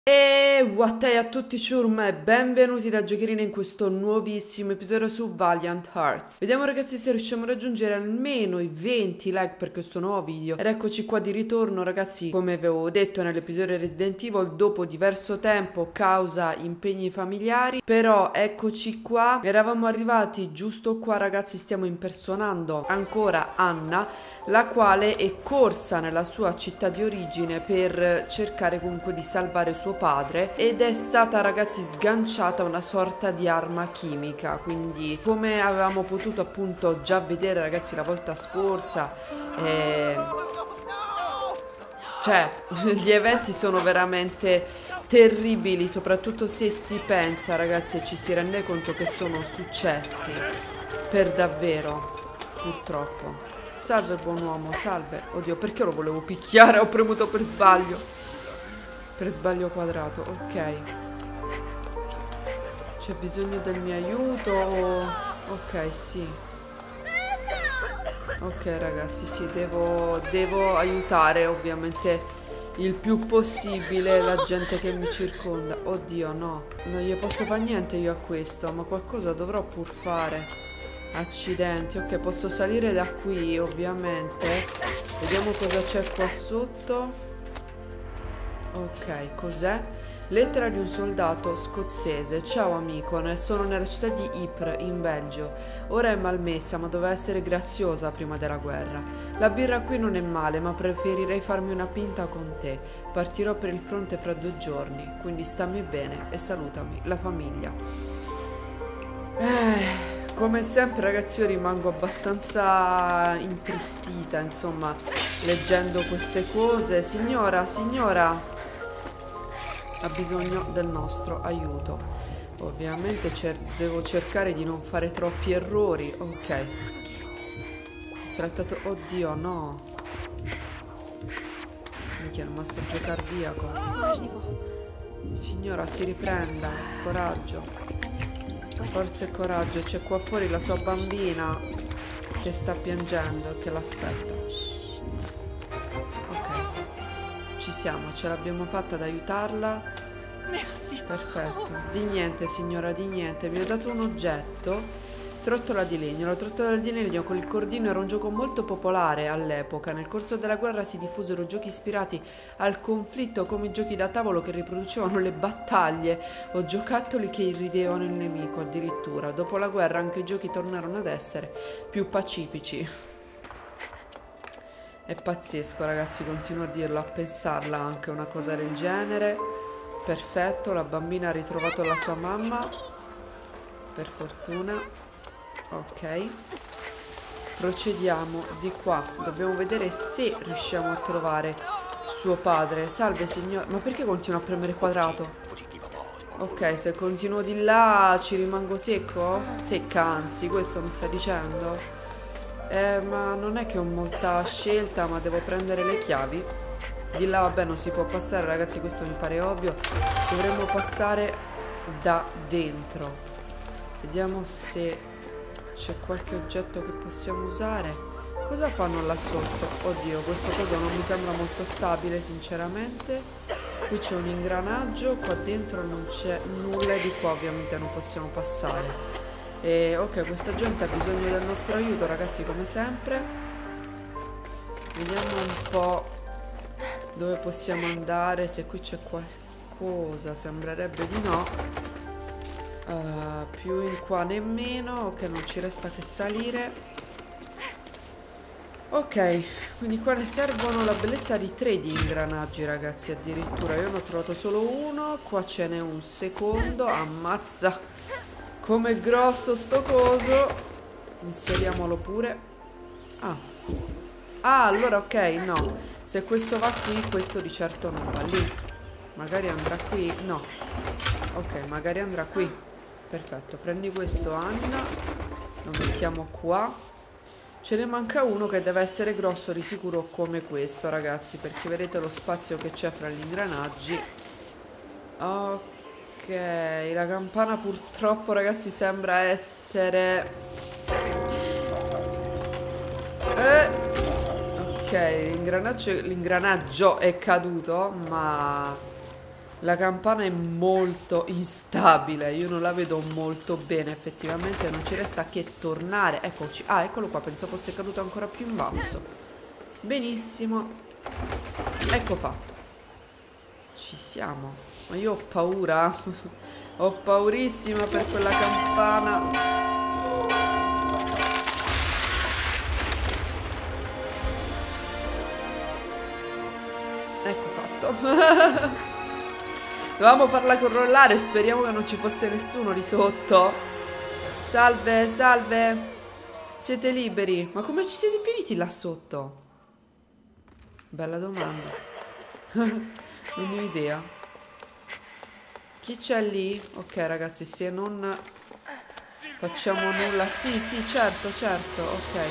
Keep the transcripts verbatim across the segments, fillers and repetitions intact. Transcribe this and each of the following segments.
E what a tutti ciurm e benvenuti da Giocherina in questo nuovissimo episodio su Valiant Hearts. Vediamo ragazzi se riusciamo a raggiungere almeno i venti like per questo nuovo video. Ed eccoci qua di ritorno ragazzi, come avevo detto nell'episodio Resident Evil, dopo diverso tempo causa impegni familiari. Però eccoci qua, eravamo arrivati giusto qua ragazzi, stiamo impersonando ancora Anna, la quale è corsa nella sua città di origine per cercare comunque di salvare suo padre ed è stata ragazzi sganciata una sorta di arma chimica. Quindi come avevamo potuto appunto già vedere ragazzi la volta scorsa, eh... cioè gli eventi sono veramente terribili, soprattutto se si pensa ragazzi e ci si rende conto che sono successi per davvero, purtroppo. Salve buon uomo, salve. Oddio, perché lo volevo picchiare? Ho premuto per sbaglio. Per sbaglio quadrato, ok. C'è bisogno del mio aiuto? Ok, sì. Ok ragazzi, sì, devo, devo aiutare ovviamente il più possibile la gente che mi circonda. Oddio, no. Non gli posso fare niente io a questo, ma qualcosa dovrò pur fare. Accidenti, ok, posso salire da qui ovviamente. Vediamo cosa c'è qua sotto. Ok, cos'è? Lettera di un soldato scozzese. Ciao amico, ne sono nella città di Ypres, in Belgio. Ora è malmessa, ma doveva essere graziosa prima della guerra. La birra qui non è male, ma preferirei farmi una pinta con te. Partirò per il fronte fra due giorni, quindi stammi bene e salutami, la famiglia. Eh... Come sempre ragazzi io rimango abbastanza intristita, insomma, leggendo queste cose. Signora, signora, ha bisogno del nostro aiuto. Ovviamente cer- devo cercare di non fare troppi errori. Ok. Si è trattato... Oddio, no. Minchia, il massaggio cardiaco. Signora, si riprenda. Coraggio. Forza e coraggio, c'è qua fuori la sua bambina che sta piangendo e che l'aspetta. Ok, ci siamo, ce l'abbiamo fatta ad aiutarla. Perfetto, di niente signora, di niente. Vi ho dato un oggetto, trottola di legno. La trottola di legno con il cordino era un gioco molto popolare all'epoca. Nel corso della guerra si diffusero giochi ispirati al conflitto come i giochi da tavolo che riproducevano le battaglie o giocattoli che irridevano il nemico addirittura. Dopo la guerra anche i giochi tornarono ad essere più pacifici. È pazzesco ragazzi, continuo a dirlo, a pensarla anche una cosa del genere. Perfetto, la bambina ha ritrovato la sua mamma, per fortuna. Ok, procediamo di qua. Dobbiamo vedere se riusciamo a trovare suo padre. Salve signor... Ma perché continuo a premere quadrato? Ok, se continuo di là ci rimango secco? Secca anzi, questo mi sta dicendo? Eh, ma non è che ho molta scelta, ma devo prendere le chiavi. Di là vabbè non si può passare ragazzi, questo mi pare ovvio. Dovremmo passare da dentro. Vediamo se... c'è qualche oggetto che possiamo usare. Cosa fanno là sotto? Oddio, questo coso non mi sembra molto stabile sinceramente. Qui c'è un ingranaggio, qua dentro non c'è nulla e di qua ovviamente non possiamo passare. E ok, questa gente ha bisogno del nostro aiuto ragazzi come sempre. Vediamo un po' dove possiamo andare, se qui c'è qualcosa, sembrerebbe di no. Uh, più in qua nemmeno. Ok, non ci resta che salire. Ok, quindi qua ne servono la bellezza di tre di ingranaggi ragazzi, addirittura. Io ne ho trovato solo uno. Qua ce n'è un secondo. Ammazza, com'è grosso sto coso. Inseriamolo pure. Ah, ah allora ok, no. Se questo va qui, questo di certo non va lì. Magari andrà qui. No. Ok, magari andrà qui. Perfetto, prendi questo Anna, lo mettiamo qua. Ce ne manca uno che deve essere grosso di sicuro come questo ragazzi, perché vedete lo spazio che c'è fra gli ingranaggi. Ok, la campana purtroppo ragazzi sembra essere... Eh. Ok, l'ingranaggio, l'ingranaggio è caduto, ma... La campana è molto instabile, io non la vedo molto bene, effettivamente non ci resta che tornare. Eccoci, ah, eccolo qua, pensavo fosse caduto ancora più in basso. Benissimo, ecco fatto. Ci siamo, ma io ho paura, ho paurissima per quella campana. Ecco fatto. Dovevamo farla crollare, speriamo che non ci fosse nessuno lì sotto. Salve, salve. Siete liberi? Ma come ci siete finiti là sotto? Bella domanda. Non ne ho idea. Chi c'è lì? Ok ragazzi, se non facciamo nulla. Sì, sì, certo, certo, ok.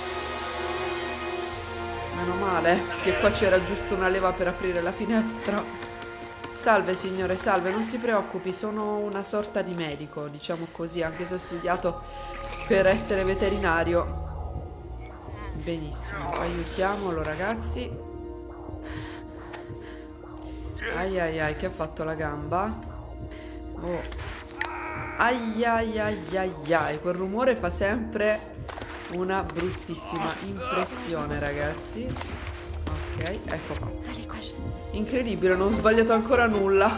Meno male che qua c'era giusto una leva per aprire la finestra. Salve signore, salve, non si preoccupi, sono una sorta di medico, diciamo così, anche se ho studiato per essere veterinario. Benissimo, aiutiamolo ragazzi. Ai ai ai, che ha fatto la gamba? Oh. Ai ai ai ai ai, quel rumore fa sempre una bruttissima impressione ragazzi. Ok, ecco fatto. Incredibile, non ho sbagliato ancora nulla.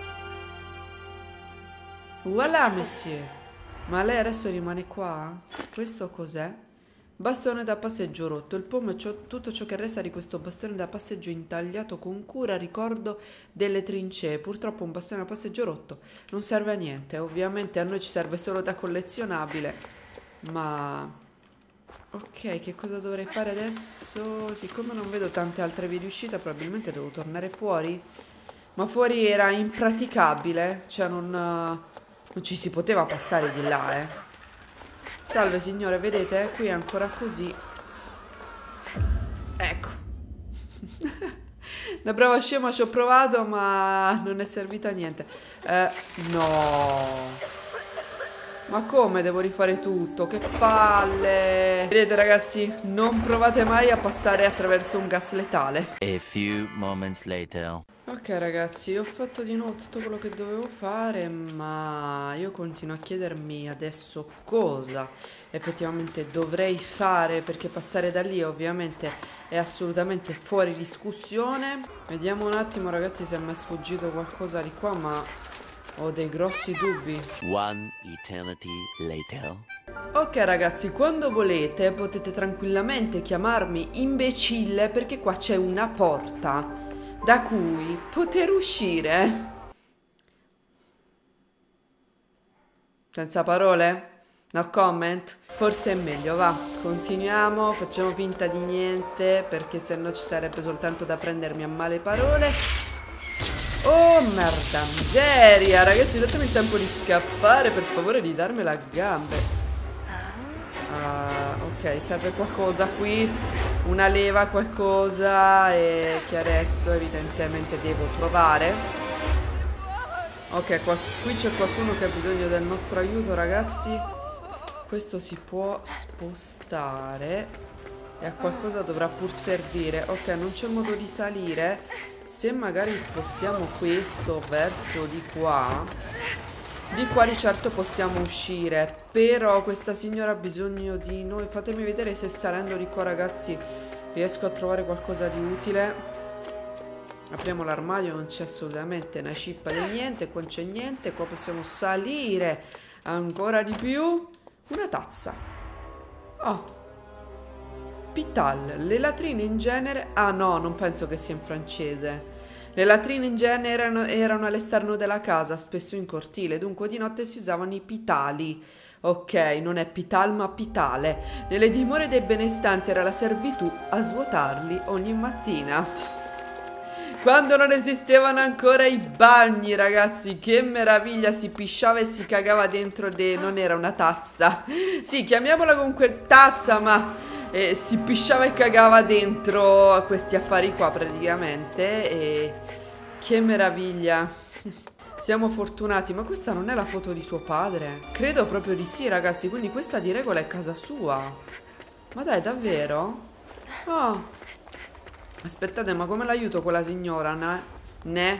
Voilà, monsieur. Ma lei adesso rimane qua? Questo cos'è? Bastone da passeggio rotto. Il pomo è tutto ciò che resta di questo bastone da passeggio intagliato con cura, ricordo delle trincee. Purtroppo un bastone da passeggio rotto non serve a niente. Ovviamente a noi ci serve solo da collezionabile. Ma... ok, che cosa dovrei fare adesso? Siccome non vedo tante altre vie di uscita, probabilmente devo tornare fuori. Ma fuori era impraticabile, cioè non, non ci si poteva passare di là, eh. Salve signore, vedete? Qui è ancora così. Ecco. Da brava scema ci ho provato, ma non è servita a niente. Eh, no... Ma come devo rifare tutto? Che palle! Vedete ragazzi, non provate mai a passare attraverso un gas letale. A few moments later. Ok ragazzi, ho fatto di nuovo tutto quello che dovevo fare, ma io continuo a chiedermi adesso cosa effettivamente dovrei fare, perché passare da lì ovviamente è assolutamente fuori discussione. Vediamo un attimo ragazzi se mi è sfuggito qualcosa di qua, ma... ho dei grossi dubbi. One eternity later. Ok ragazzi, quando volete potete tranquillamente chiamarmi imbecille, perché qua c'è una porta da cui poter uscire. Senza parole? No comment? Forse è meglio, va. Continuiamo, facciamo finta di niente, perché sennò ci sarebbe soltanto da prendermi a male parole. Oh merda miseria, ragazzi, datemi il tempo di scappare, per favore, di darmela a gambe. Ah, ok, serve qualcosa qui, una leva, qualcosa, e che adesso evidentemente devo trovare. Ok, qua, qui c'è qualcuno che ha bisogno del nostro aiuto ragazzi. Questo si può spostare e a qualcosa dovrà pur servire. Ok, non c'è modo di salire. Se magari spostiamo questo verso di qua, di qua di certo possiamo uscire. Però questa signora ha bisogno di noi. Fatemi vedere se salendo di qua ragazzi riesco a trovare qualcosa di utile. Apriamo l'armadio, non c'è assolutamente una cippa di niente. Qua non c'è niente. Qua possiamo salire ancora di più. Una tazza. Oh, Pital, le latrine in genere... ah no, non penso che sia in francese. Le latrine in genere erano, erano all'esterno della casa, spesso in cortile, dunque di notte si usavano i pitali. Ok, non è pital ma pitale. Nelle dimore dei benestanti era la servitù a svuotarli ogni mattina. Quando non esistevano ancora i bagni, ragazzi, che meraviglia, si pisciava e si cagava dentro de... non era una tazza. Sì, chiamiamola comunque tazza, ma... Eh, si pisciava e cagava dentro a questi affari qua praticamente. E che meraviglia. Siamo fortunati. Ma questa non è la foto di suo padre? Credo proprio di sì ragazzi. Quindi questa di regola è casa sua. Ma dai, davvero? Oh. Aspettate, ma come l'aiuto quella signora? Ne? Ne?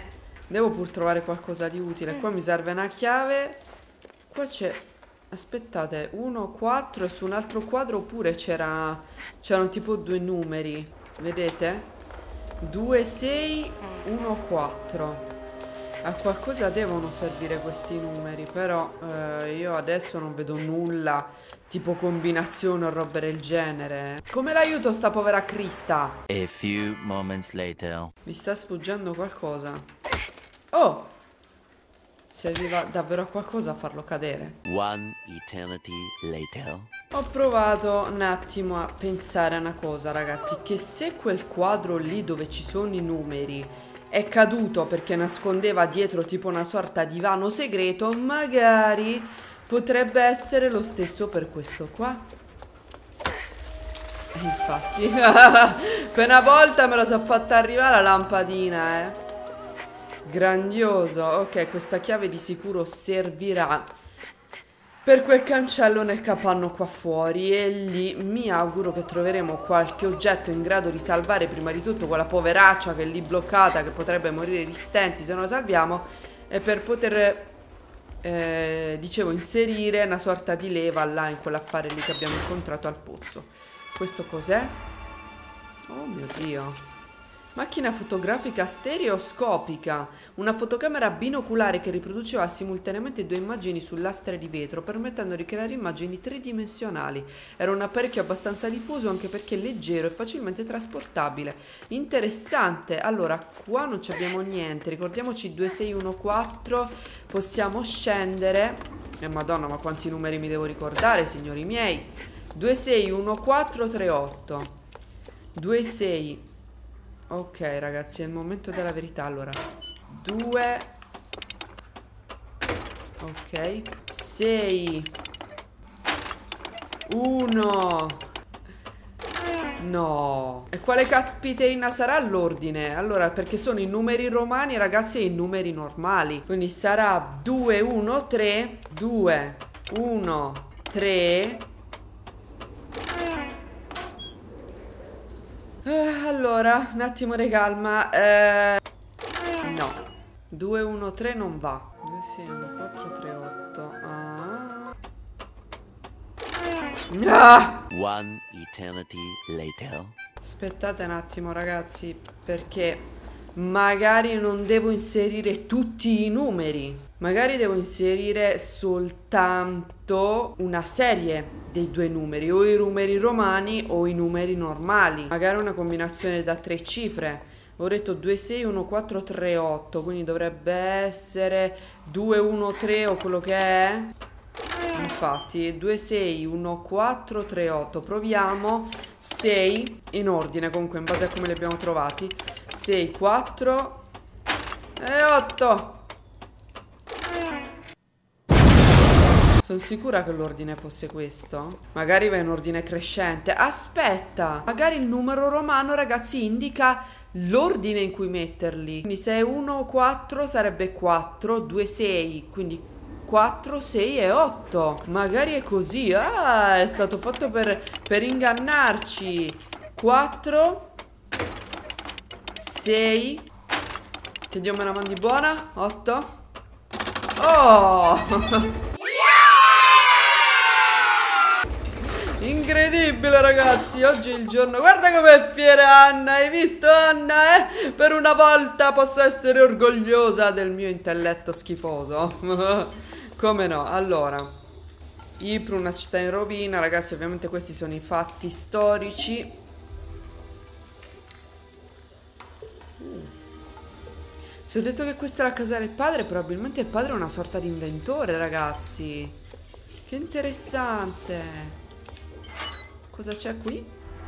Devo pur trovare qualcosa di utile. Qua mi serve una chiave. Qua c'è... Aspettate, uno, quattro e su un altro quadro pure c'era... C'erano tipo due numeri. Vedete? due, sei, uno, quattro. A qualcosa devono servire questi numeri, però eh, io adesso non vedo nulla, tipo combinazione o roba del genere. Come l'aiuto sta povera Krista? A few moments later. Mi sta sfuggendo qualcosa. Oh! Serviva davvero a qualcosa a farlo cadere. One eternity later. Ho provato un attimo a pensare a una cosa, ragazzi, che se quel quadro lì dove ci sono i numeri è caduto perché nascondeva dietro tipo una sorta di vano segreto, magari potrebbe essere lo stesso per questo qua. E infatti, per una volta me lo sono fatta arrivare la lampadina, eh. Grandioso. Ok, questa chiave di sicuro servirà per quel cancello nel capanno qua fuori. E lì mi auguro che troveremo qualche oggetto in grado di salvare prima di tutto quella poveraccia che è lì bloccata, che potrebbe morire di stenti se non la salviamo. E per poter, eh, dicevo, inserire una sorta di leva là in quell'affare lì che abbiamo incontrato al pozzo. Questo cos'è? Oh mio Dio. Macchina fotografica stereoscopica, una fotocamera binoculare che riproduceva simultaneamente due immagini su lastre di vetro, permettendo di creare immagini tridimensionali. Era un apparecchio abbastanza diffuso anche perché leggero e facilmente trasportabile. Interessante. Allora, qua non ci abbiamo niente, ricordiamoci due sei uno quattro, possiamo scendere. Eh madonna, ma quanti numeri mi devo ricordare, signori miei. due sei uno quattro tre otto due sei. Ok ragazzi, è il momento della verità. Allora due. Ok, sei uno. No. E quale caspiterina sarà l'ordine? Allora, perché sono i numeri romani, ragazzi, e i numeri normali. Quindi sarà due uno tre due uno tre. Eh, allora, un attimo di calma. Eh, no, due uno tre non va. due sei uno quattro tre otto. Ah. Ah. One eternity later. Aspettate un attimo, ragazzi, perché magari non devo inserire tutti i numeri. Magari devo inserire soltanto una serie dei due numeri, o i numeri romani o i numeri normali. Magari una combinazione da tre cifre. Ho detto due sei uno quattro tre otto, quindi dovrebbe essere due uno tre o quello che è. Infatti due sei uno quattro tre otto. Proviamo. sei in ordine, comunque in base a come li abbiamo trovati. sei, quattro e otto. Sono sicura che l'ordine fosse questo. Magari va in ordine crescente. Aspetta, magari il numero romano, ragazzi, indica l'ordine in cui metterli. Quindi se è uno quattro sarebbe quattro, due sei, quindi quattro, sei e otto. Magari è così. Ah, è stato fatto per, per ingannarci. quattro sei. Che Dio me la mandi buona. otto. Oh! Incredibile ragazzi, oggi è il giorno. Guarda com'è fiera Anna, hai visto Anna? Eh? Per una volta posso essere orgogliosa del mio intelletto schifoso. Come no? Allora, Ypres, una città in rovina. Ragazzi, ovviamente questi sono i fatti storici. Se ho detto che questa è la casa del padre, probabilmente il padre è una sorta di inventore, ragazzi. Che interessante. Cosa c'è qui?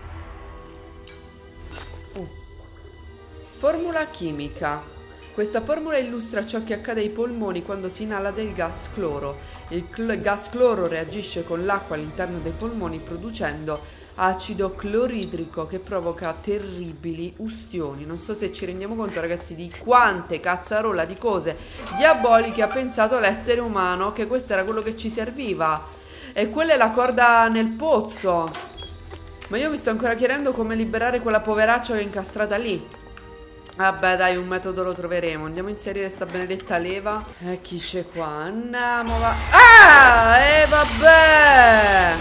Oh. Formula chimica. Questa formula illustra ciò che accade ai polmoni quando si inala del gas cloro. Il cl- gas cloro reagisce con l'acqua all'interno dei polmoni producendo acido cloridrico che provoca terribili ustioni. Non so se ci rendiamo conto, ragazzi, di quante cazzarola di cose diaboliche ha pensato l'essere umano, che questo era quello che ci serviva. E quella è la corda nel pozzo. Ma io mi sto ancora chiedendo come liberare quella poveraccia che è incastrata lì. Vabbè, dai, un metodo lo troveremo. Andiamo a inserire sta benedetta leva. E chi c'è qua? Andiamo, va. Ah! E vabbè!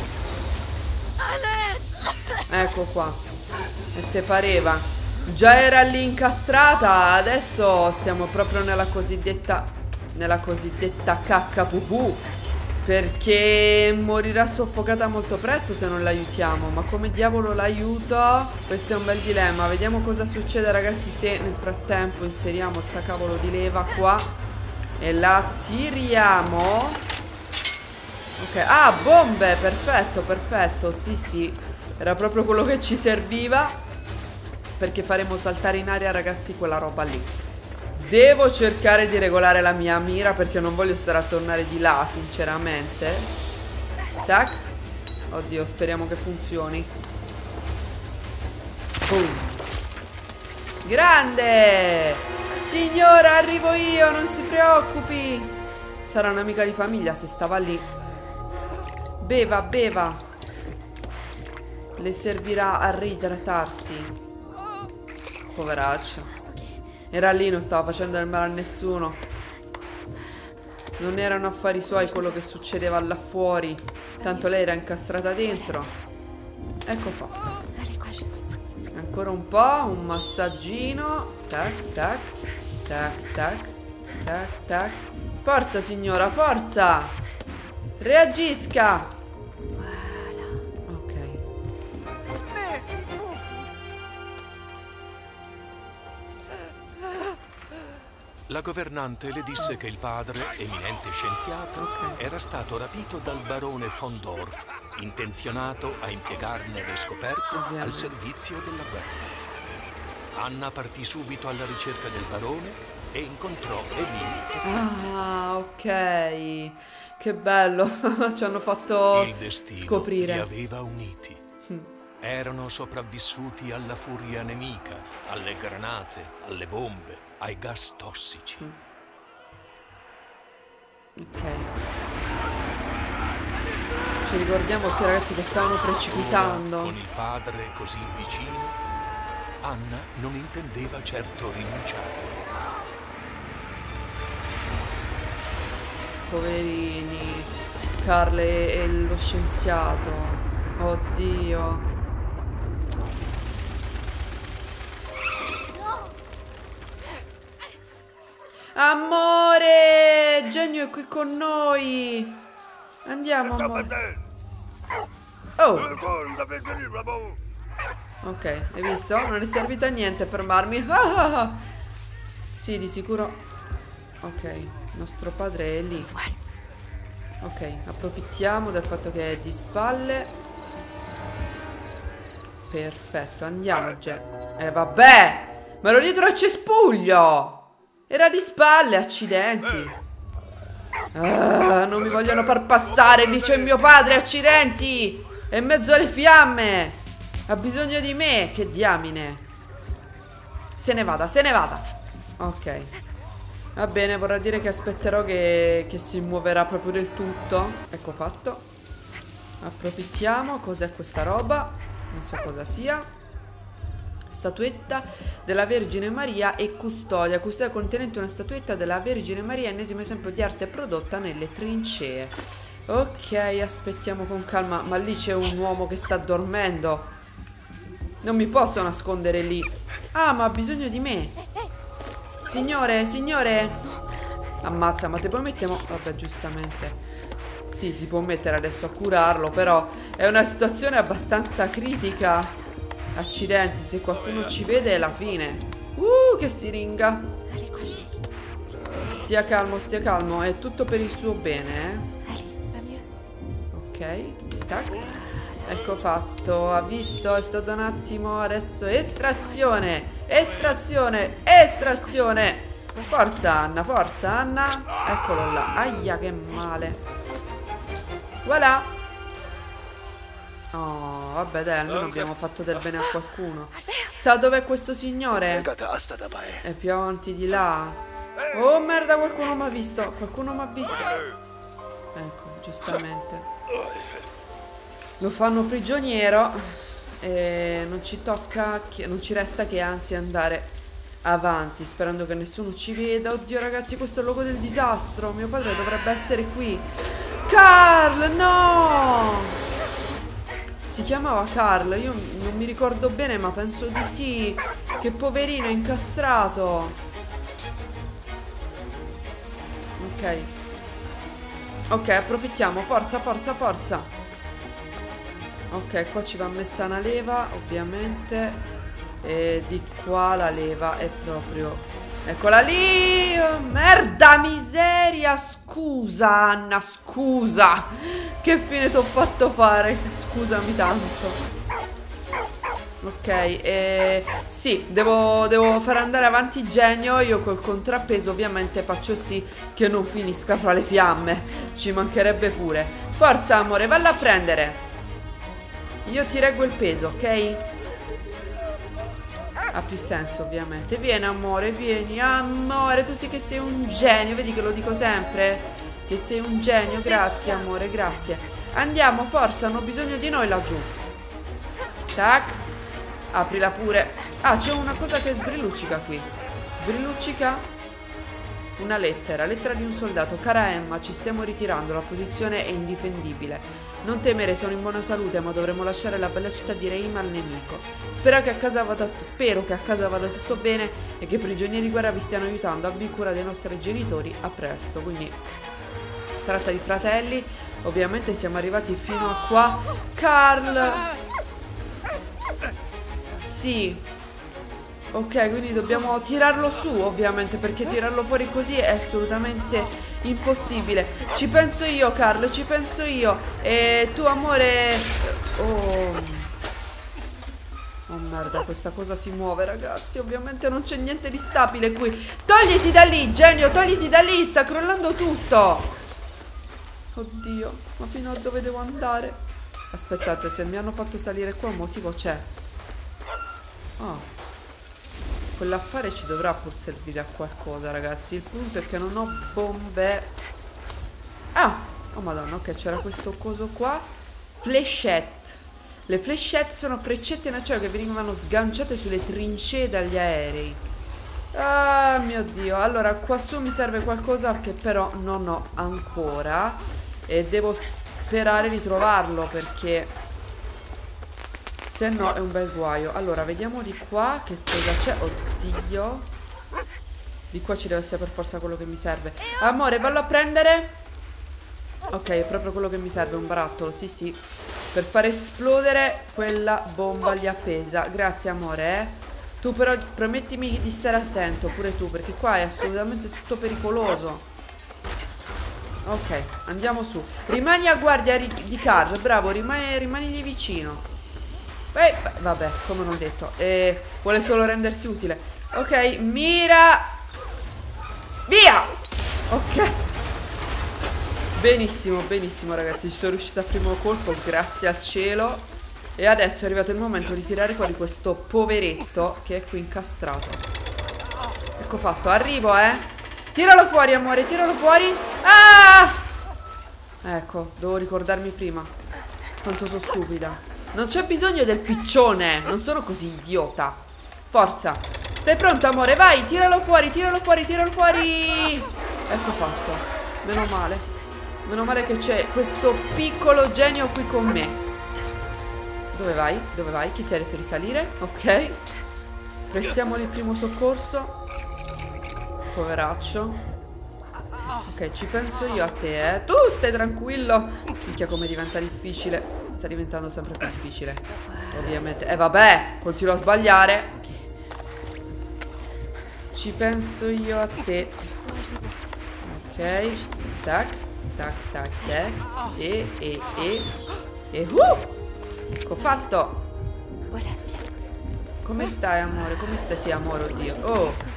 Ecco qua. E te pareva? Già era lì incastrata. Adesso stiamo proprio nella cosiddetta Nella cosiddetta cacca pupù, perché morirà soffocata molto presto se non l'aiutiamo. Ma come diavolo l'aiuto? Questo è un bel dilemma. Vediamo cosa succede, ragazzi, se nel frattempo inseriamo sta cavolo di leva qua e la tiriamo. Ok. Ah, bombe. Perfetto, perfetto. Sì, sì, era proprio quello che ci serviva, perché faremo saltare in aria, ragazzi, quella roba lì. Devo cercare di regolare la mia mira, perché non voglio stare a tornare di là, sinceramente. Tac. Oddio, speriamo che funzioni. Boom. Grande! Signora, arrivo io, non si preoccupi. Sarà un'amica di famiglia se stava lì. Beva, beva. Le servirà a reidratarsi. Poveraccia. Era lì, non stava facendo del male a nessuno. Non erano affari suoi quello che succedeva là fuori. Tanto lei era incastrata dentro. Ecco fatto. Ancora un po', un massaggino. Tac, tac, tac, tac, tac, tac. Forza, signora, forza! Reagisca! Ok. La governante le disse che il padre, eminente scienziato, okay, era stato rapito dal barone von Dorf, intenzionato a impiegarne le scoperte Ovviamente. al servizio della guerra. Anna partì subito alla ricerca del barone e incontrò Emily e Frank. Ah, ok. Che bello. Ci hanno fatto il destino scoprire. li aveva uniti. Hm. Erano sopravvissuti alla furia nemica, alle granate, alle bombe, ai gas tossici. Mm. Ok. Ci ricordiamo, sì, ragazzi, che stavano precipitando. Ora, con il padre così vicino, Anna non intendeva certo rinunciare. Poverini. Carl e lo scienziato. Oddio. Amore, Genio è qui con noi. Andiamo, amore. Oh. Ok, hai visto? Non è servito a niente fermarmi. Ah, ah, ah. Sì, di sicuro. Ok, nostro padre è lì. Ok, approfittiamo del fatto che è di spalle. Perfetto, andiamo, Gen. Eh, vabbè, ma ero dietro al cespuglio. Era di spalle, accidenti. Ah, non mi vogliono far passare, lì c'è mio padre, accidenti. È in mezzo alle fiamme. Ha bisogno di me, che diamine. Se ne vada, se ne vada. Ok. Va bene, vorrà dire che aspetterò che, che si muoverà proprio del tutto. Ecco fatto. Approfittiamo. Cos'è questa roba? Non so cosa sia. Statuetta della Vergine Maria e custodia. Custodia contenente una statuetta della Vergine Maria, ennesimo esempio di arte prodotta nelle trincee. Ok, aspettiamo con calma. Ma lì c'è un uomo che sta dormendo. Non mi posso nascondere lì. Ah, ma ha bisogno di me. Signore, signore. Ammazza, ma te poi mettiamo... Vabbè, giustamente. Sì, si può mettere adesso a curarlo, però è una situazione abbastanza critica. Accidenti, se qualcuno ci vede è la fine. Uh, che siringa. Stia calmo, stia calmo. È tutto per il suo bene, eh. Ok, tac. Ecco fatto. Ha visto? È stato un attimo. Adesso estrazione. Estrazione. Estrazione. Forza Anna, forza Anna. Eccolo là. Aia, che male. Voilà. Oh, vabbè, dai, almeno abbiamo fatto del bene a qualcuno. Sa dov'è questo signore? È più avanti di là. Oh, merda, qualcuno mi ha visto. Qualcuno mi ha visto. Ecco, giustamente. Lo fanno prigioniero. E non ci tocca, non ci resta che anzi andare avanti, sperando che nessuno ci veda. Oddio ragazzi, questo è il luogo del disastro. Mio padre dovrebbe essere qui. Carl, no! Si chiamava Carl, io non mi ricordo bene, ma penso di sì. Che poverino, è incastrato. Ok. Ok, approfittiamo. Forza, forza, forza. Ok, qua ci va messa una leva, ovviamente. E di qua la leva è proprio... Eccola lì! Oh, merda miseria! Scusa Anna, scusa! Che fine ti ho fatto fare? Scusami tanto. Ok, eh, sì, devo, devo far andare avanti Genio. Io col contrappeso ovviamente faccio sì che non finisca fra le fiamme. Ci mancherebbe pure. Forza amore, valla a prendere. Io ti reggo il peso, ok? Ha più senso ovviamente. Vieni amore, vieni. Amore, tu sì che sei un genio. Vedi che lo dico sempre? Che sei un genio. Grazie amore, grazie. Andiamo, forza, hanno bisogno di noi laggiù. Tac. Aprila pure. Ah, c'è una cosa che sbrilluccica qui. Sbrilluccica una lettera. Lettera di un soldato. Cara Emma, ci stiamo ritirando. La posizione è indifendibile. Non temere, sono in buona salute, ma dovremo lasciare la bella città di Reim al nemico. Spero che a casa vada, spero che a casa vada tutto bene e che i prigionieri di guerra vi stiano aiutando. Abbi cura dei nostri genitori. A presto. Quindi si tratta di fratelli. Ovviamente siamo arrivati fino a qua. Carl. Sì. Ok, quindi dobbiamo tirarlo su, ovviamente, perché tirarlo fuori così è assolutamente impossibile. Ci penso io, Carl, ci penso io. E tu, amore... Oh... Oh merda, questa cosa si muove, ragazzi. Ovviamente non c'è niente di stabile qui. Togliti da lì, genio, togliti da lì. Sta crollando tutto. Oddio, ma fino a dove devo andare? Aspettate, se mi hanno fatto salire qua un motivo c'è. Oh, quell'affare ci dovrà pur servire a qualcosa, ragazzi. Il punto è che non ho bombe. Ah, oh madonna, ok, c'era questo coso qua. Flechette. Le flechette sono freccette in acciaio che venivano sganciate sulle trincee dagli aerei. Ah mio Dio. Allora qua su mi serve qualcosa che però non ho ancora. E devo sperare di trovarlo, perché se no è un bel guaio. Allora vediamo di qua che cosa c'è. Oddio. Di qua ci deve essere per forza quello che mi serve. Amore, vallo a prendere. Ok, è proprio quello che mi serve. Un barattolo, sì sì, per far esplodere quella bomba lì appesa. Grazie amore, eh. Tu però promettimi di stare attento pure tu, perché qua è assolutamente tutto pericoloso. Ok, andiamo su. Rimani a guardia di Carl. Bravo, rimani, rimani lì vicino. Eh, vabbè, come non ho detto, eh, vuole solo rendersi utile. Ok, mira. Via. Ok. Benissimo, benissimo ragazzi. Ci sono riuscita al primo colpo, grazie al cielo. E adesso è arrivato il momento di tirare fuori questo poveretto che è qui incastrato. Ecco fatto, arrivo eh. Tiralo fuori amore, tiralo fuori. Ah! Ecco, devo ricordarmi prima. Quanto sono stupida. Non c'è bisogno del piccione. Non sono così idiota. Forza. Stai pronto amore? Vai, tiralo fuori, tiralo fuori, tiralo fuori. Ecco fatto. Meno male. Meno male che c'è questo piccolo genio qui con me. Dove vai? Dove vai? Chi ti ha detto di salire? Ok. Prestiamogli il primo soccorso. Poveraccio. Ok, ci penso io a te, eh. Tu stai tranquillo. Minchia come diventa difficile. Sta diventando sempre più difficile. Ovviamente. E eh, vabbè, continuo a sbagliare. Ci penso io a te. Ok. Tac. Tac, tac, tac. E, e, e. E uh! Ecco fatto. Come stai amore? Come stai? Sì amore, oddio. Oh.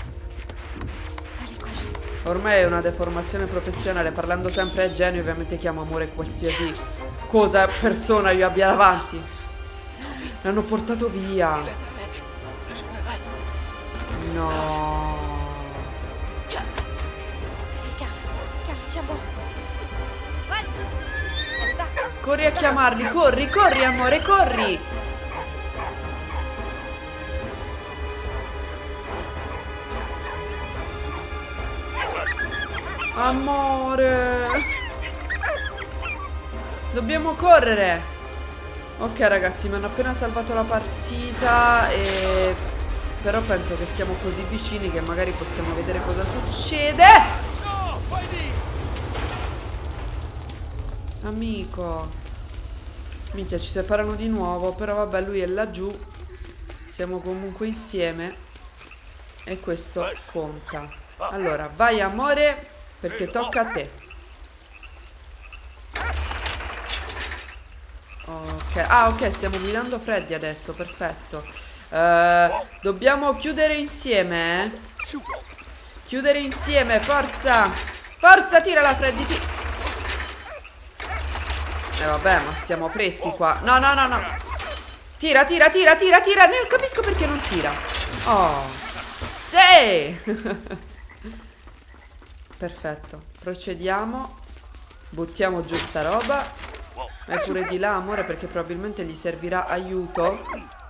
Ormai è una deformazione professionale. Parlando sempre a genio, ovviamente chiamo amore qualsiasi cosa, persona io abbia davanti. L'hanno portato via. No. Corri a chiamarli, corri, corri amore, corri. Amore. Dobbiamo correre. Ok ragazzi, mi hanno appena salvato la partita e... però penso che siamo così vicini che magari possiamo vedere cosa succede. Amico. Minchia, ci separano di nuovo. Però vabbè, lui è laggiù. Siamo comunque insieme e questo conta. Allora, vai amore, perché tocca a te. Ok, ah ok, stiamo guidando Freddy adesso, perfetto. uh, Dobbiamo chiudere insieme, eh? Chiudere insieme, forza. Forza, tirala Freddy, ti... Eh vabbè, ma stiamo freschi qua. No, no, no, no. Tira, tira, tira, tira, tira. Non capisco perché non tira. Oh, sì. Perfetto, procediamo. Buttiamo giù sta roba. Vai pure di là, amore, perché probabilmente gli servirà aiuto.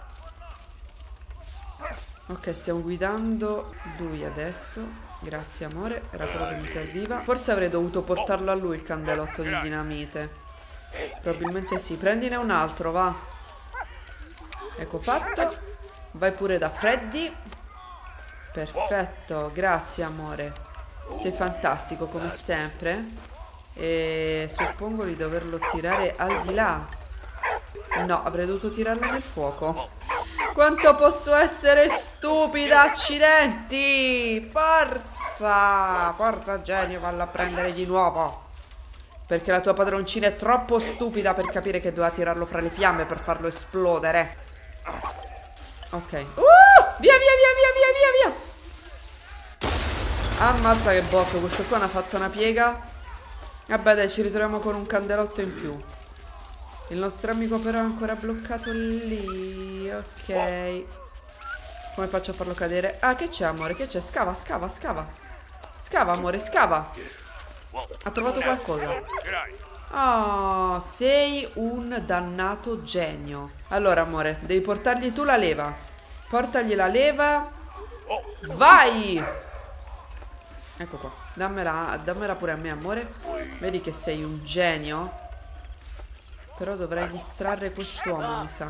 Ok, stiamo guidando lui adesso. Grazie amore, era quello che mi serviva. Forse avrei dovuto portarlo a lui il candelotto di dinamite. Probabilmente sì. Prendine un altro, va. Ecco fatto. Vai pure da Freddy. Perfetto, grazie amore. Sei fantastico come sempre. E suppongo di doverlo tirare al di là. No, avrei dovuto tirarlo nel fuoco. Quanto posso essere stupida, accidenti. Forza. Forza genio, vallo a prendere di nuovo. Perché la tua padroncina è troppo stupida per capire che doveva tirarlo fra le fiamme per farlo esplodere. Ok. Uh, via, via, via, via, via, via, via. Ammazza che botto. Questo qua ne ha fatto una piega. Vabbè dai, ci ritroviamo con un candelotto in più. Il nostro amico però è ancora bloccato lì. Ok. Come faccio a farlo cadere? Ah, che c'è amore? Che c'è? Scava, scava, scava. Scava amore, scava. Ha trovato qualcosa. Oh, sei un dannato genio. Allora amore, devi portargli tu la leva. Portagli la leva. Vai. Ecco qua. Dammela, dammela pure a me amore. Vedi che sei un genio. Però dovrei distrarre quest'uomo, mi sa.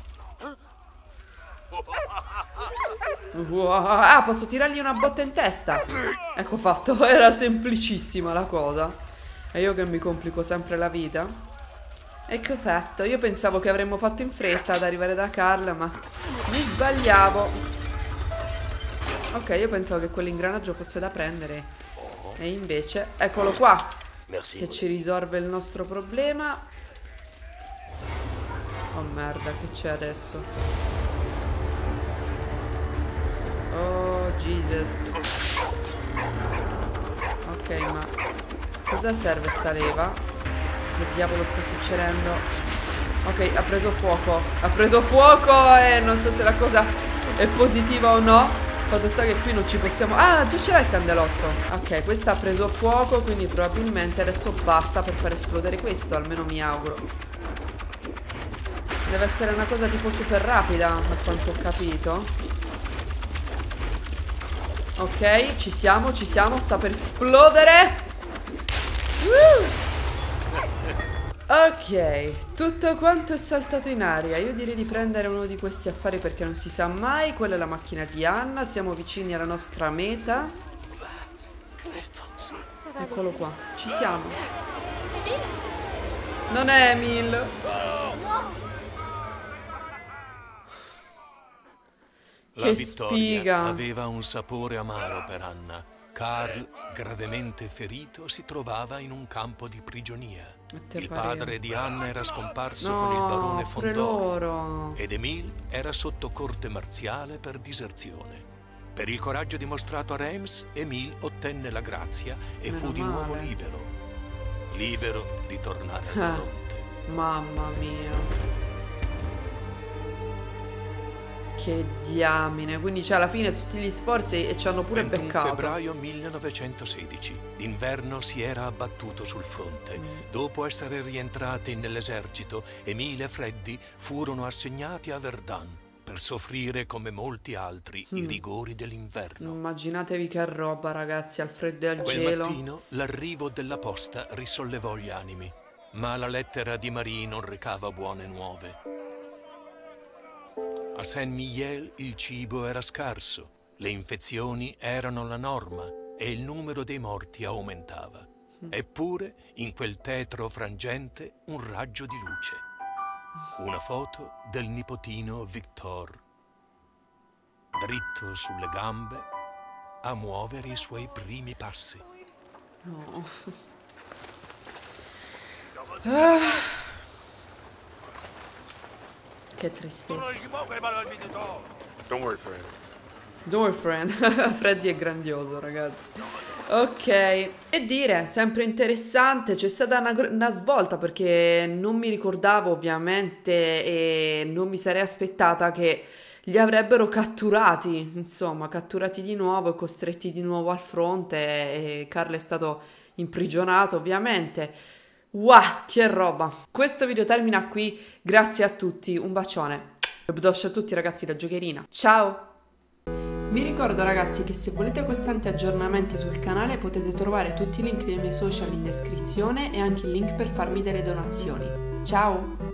Ah, posso tirargli una botta in testa. Ecco fatto, era semplicissima la cosa. E io che mi complico sempre la vita. Ecco fatto. Io pensavo che avremmo fatto in fretta ad arrivare da Carl, ma mi sbagliavo. Ok, io pensavo che quell'ingranaggio fosse da prendere. E invece, eccolo qua, che ci risolve il nostro problema. Oh merda, che c'è adesso? Oh Jesus. Ok, ma cosa serve sta leva? Che diavolo sta succedendo? Ok, ha preso fuoco. Ha preso fuoco e non so se la cosa è positiva o no. Fatto sta che qui non ci possiamo... Ah, già ce l'ha il candelotto. Ok, questa ha preso fuoco, quindi probabilmente adesso basta per far esplodere questo, almeno mi auguro. Deve essere una cosa tipo super rapida, a quanto ho capito. Ok, ci siamo, ci siamo, sta per esplodere. uh! Ok, tutto quanto è saltato in aria. Io direi di prendere uno di questi affari perché non si sa mai. Quella è la macchina di Anna. Siamo vicini alla nostra meta. Eccolo qua, ci siamo. Non è Emil. La che vittoria sfiga. aveva un sapore amaro per Anna. Carl, gravemente ferito, si trovava in un campo di prigionia. Il padre di Anna era scomparso no, con il barone pure Fondorf loro. ed Emil era sotto corte marziale per diserzione. Per il coraggio dimostrato a Reims, Emil ottenne la grazia e Meno fu di male. nuovo libero. Libero di tornare al Ah, fronte. mamma mia. Che diamine. Quindi c'è alla fine tutti gli sforzi e ci hanno pure ventuno beccato. febbraio millenovecentosedici. L'inverno si era abbattuto sul fronte. Mm. Dopo essere rientrati nell'esercito, Emile e Freddy furono assegnati a Verdun per per soffrire come molti altri mm. i rigori dell'inverno. Immaginatevi che roba, ragazzi, al freddo e al Quel gelo. Quel mattino l'arrivo della posta risollevò gli animi, ma la lettera di Marie non recava buone nuove. A Saint-Mihiel il cibo era scarso, le infezioni erano la norma e il numero dei morti aumentava. Eppure, in quel tetro frangente, un raggio di luce. Una foto del nipotino Victor, dritto sulle gambe, a muovere i suoi primi passi. Oh. Ah. Che tristezza. Don't worry, Fred. Don't worry, friend. Freddy è grandioso, ragazzi. Ok, e dire, sempre interessante, c'è stata una, una svolta perché non mi ricordavo ovviamente e non mi sarei aspettata che li avrebbero catturati, insomma, catturati di nuovo e costretti di nuovo al fronte e Carl è stato imprigionato ovviamente. Wow, che roba! Questo video termina qui, grazie a tutti, un bacione. E a tutti ragazzi da Giocherina, ciao! Vi ricordo ragazzi che se volete costanti aggiornamenti sul canale potete trovare tutti i link dei miei social in descrizione e anche il link per farmi delle donazioni. Ciao!